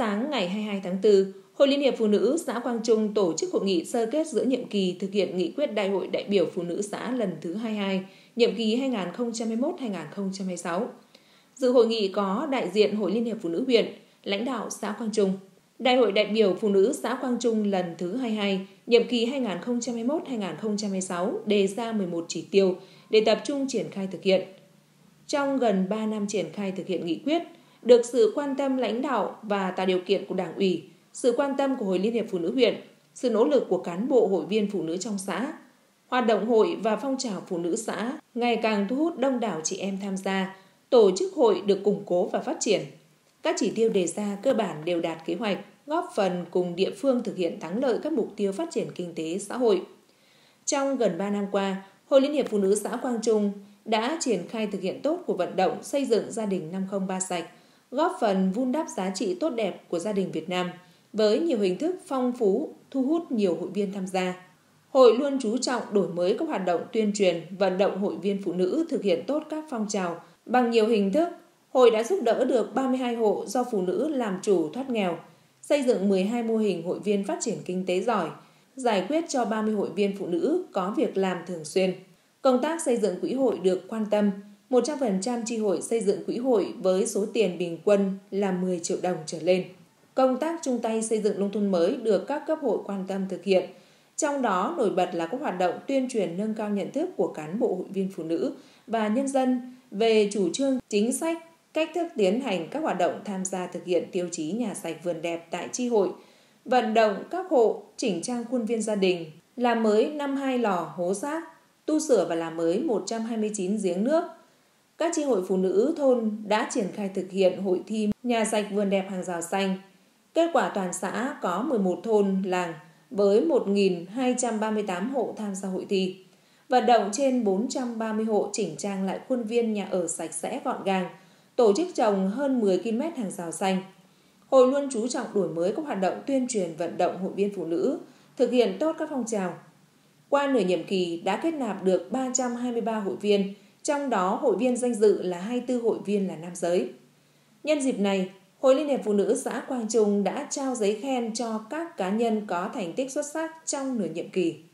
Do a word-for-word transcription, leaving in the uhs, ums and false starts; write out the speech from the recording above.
Sáng ngày hai mươi hai tháng tư, Hội Liên hiệp Phụ nữ xã Quang Trung tổ chức hội nghị sơ kết giữa nhiệm kỳ thực hiện nghị quyết Đại hội đại biểu Phụ nữ xã lần thứ hai mươi hai, nhiệm kỳ hai nghìn không trăm hai mươi mốt đến hai nghìn không trăm hai mươi sáu. Dự hội nghị có đại diện Hội Liên hiệp Phụ nữ huyện, lãnh đạo xã Quang Trung. Đại hội đại biểu Phụ nữ xã Quang Trung lần thứ hai mươi hai, nhiệm kỳ hai nghìn không trăm hai mươi mốt đến hai nghìn không trăm hai mươi sáu đề ra mười một chỉ tiêu để tập trung triển khai thực hiện. Trong gần ba năm triển khai thực hiện nghị quyết, được sự quan tâm lãnh đạo và tạo điều kiện của Đảng ủy, sự quan tâm của Hội Liên hiệp Phụ nữ huyện, sự nỗ lực của cán bộ hội viên phụ nữ trong xã, hoạt động hội và phong trào phụ nữ xã ngày càng thu hút đông đảo chị em tham gia, tổ chức hội được củng cố và phát triển. Các chỉ tiêu đề ra cơ bản đều đạt kế hoạch, góp phần cùng địa phương thực hiện thắng lợi các mục tiêu phát triển kinh tế xã hội. Trong gần ba năm qua, Hội Liên hiệp Phụ nữ xã Quang Trung đã triển khai thực hiện tốt cuộc vận động xây dựng gia đình năm không ba sạch, góp phần vun đắp giá trị tốt đẹp của gia đình Việt Nam với nhiều hình thức phong phú, thu hút nhiều hội viên tham gia. Hội luôn chú trọng đổi mới các hoạt động tuyên truyền, vận động hội viên phụ nữ thực hiện tốt các phong trào bằng nhiều hình thức. Hội đã giúp đỡ được ba mươi hai hộ do phụ nữ làm chủ thoát nghèo, xây dựng mười hai mô hình hội viên phát triển kinh tế giỏi, giải quyết cho ba mươi hội viên phụ nữ có việc làm thường xuyên. Công tác xây dựng quỹ hội được quan tâm, một trăm phần trăm chi hội xây dựng quỹ hội với số tiền bình quân là mười triệu đồng trở lên. Công tác chung tay xây dựng nông thôn mới được các cấp hội quan tâm thực hiện, trong đó nổi bật là các hoạt động tuyên truyền nâng cao nhận thức của cán bộ hội viên phụ nữ và nhân dân về chủ trương, chính sách, cách thức tiến hành các hoạt động tham gia thực hiện tiêu chí nhà sạch vườn đẹp tại chi hội, vận động các hộ chỉnh trang khuôn viên gia đình, làm mới năm mươi hai lò hố rác, tu sửa và làm mới một trăm hai mươi chín giếng nước. Các chi hội phụ nữ thôn đã triển khai thực hiện hội thi nhà sạch vườn đẹp hàng rào xanh. Kết quả toàn xã có mười một thôn làng với một nghìn hai trăm ba mươi tám hộ tham gia hội thi. Vận động trên bốn trăm ba mươi hộ chỉnh trang lại khuôn viên nhà ở sạch sẽ gọn gàng, tổ chức trồng hơn mười ki lô mét hàng rào xanh. Hội luôn chú trọng đổi mới các hoạt động tuyên truyền vận động hội viên phụ nữ, thực hiện tốt các phong trào. Qua nửa nhiệm kỳ đã kết nạp được ba trăm hai mươi ba hội viên, trong đó hội viên danh dự là hai mươi tư hội viên là nam giới. Nhân dịp này, Hội Liên hiệp Phụ nữ xã Quang Trung đã trao giấy khen cho các cá nhân có thành tích xuất sắc trong nửa nhiệm kỳ.